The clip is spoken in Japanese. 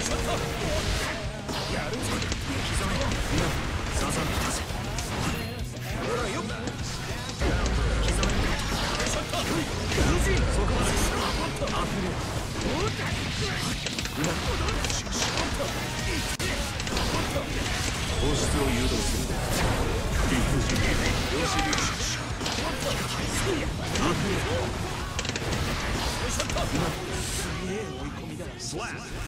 放出を誘導する。理不尽。よし、すげえ追い込みだ。